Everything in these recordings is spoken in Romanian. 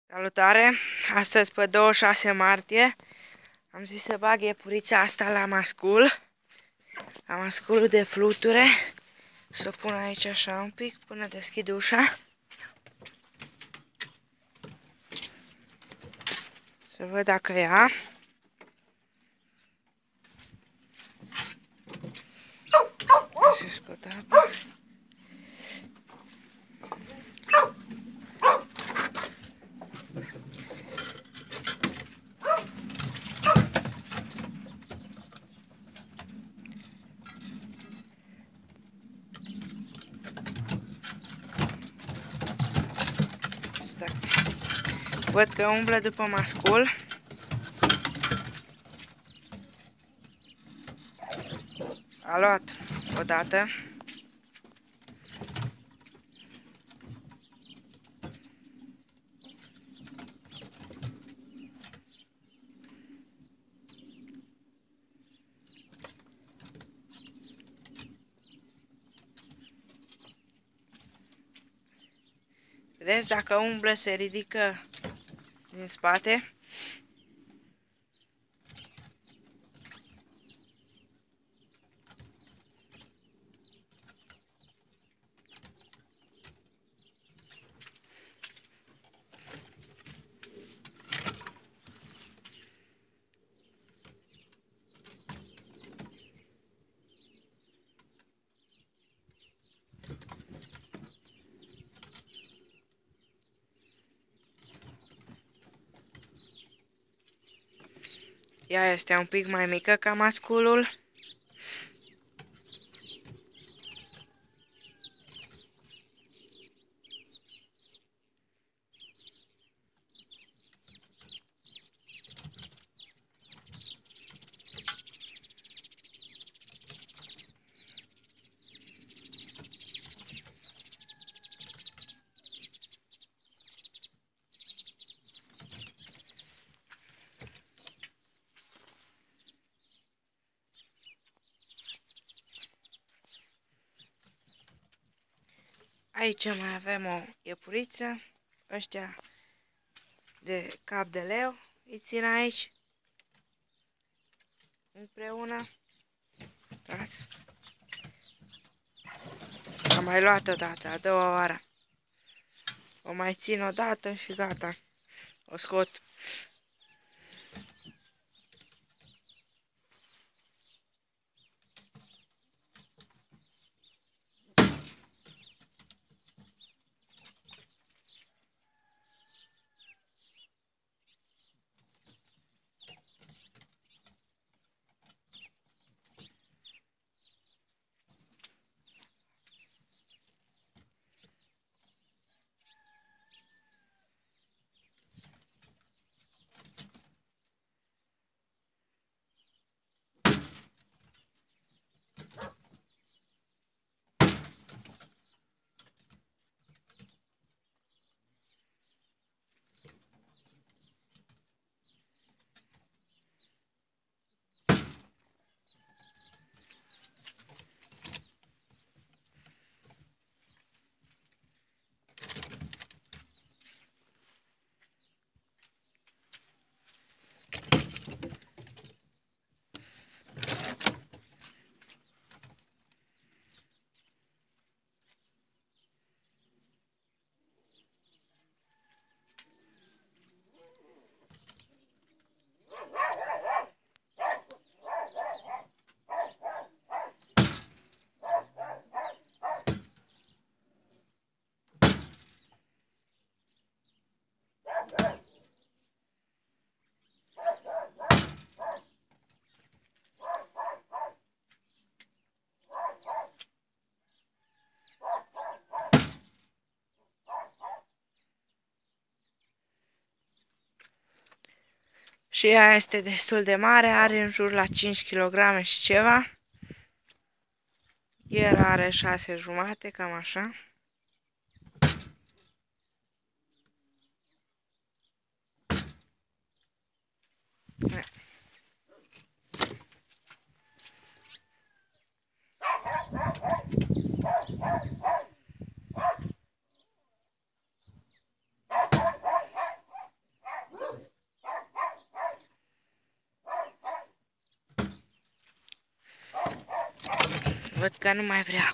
Salutare! Astăzi, pe 26 martie, am zis să bag iepurița asta la mascul. La masculul de fluture. Să o pun aici așa un pic până deschid ușa. Să văd dacă ia. Să scot apa. Văd că umblă după mascul. A luat odată. Vedeți, dacă umblă se ridică din spate. Ea este un pic mai mică ca masculul. Aici mai avem o iepuriță. Ăștia de cap de leu îi țin aici împreună. Uitați. Am mai luat o dată, a doua oară. O mai țin o dată și gata. O scot. Și ea este destul de mare, are în jur la 5 kg și ceva. El are 6,5, cam așa. Văd că nu mai vrea.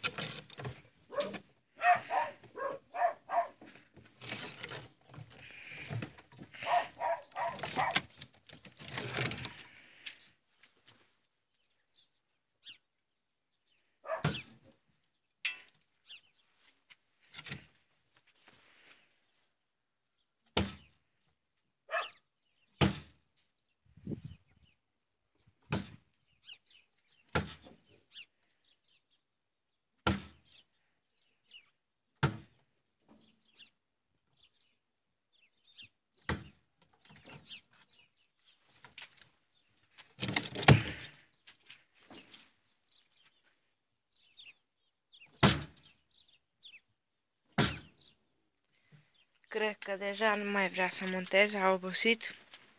Cred că deja nu mai vrea să monteze, a obosit.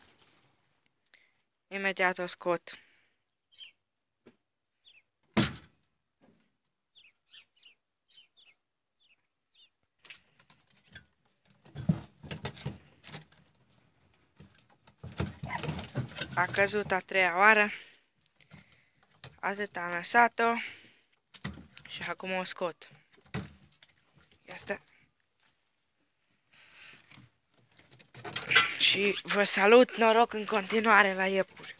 Imediat o scot. A căzut a treia oară. Atât am lăsat-o. Și acum o scot. Asta. Și vă salut, noroc în continuare la iepuri.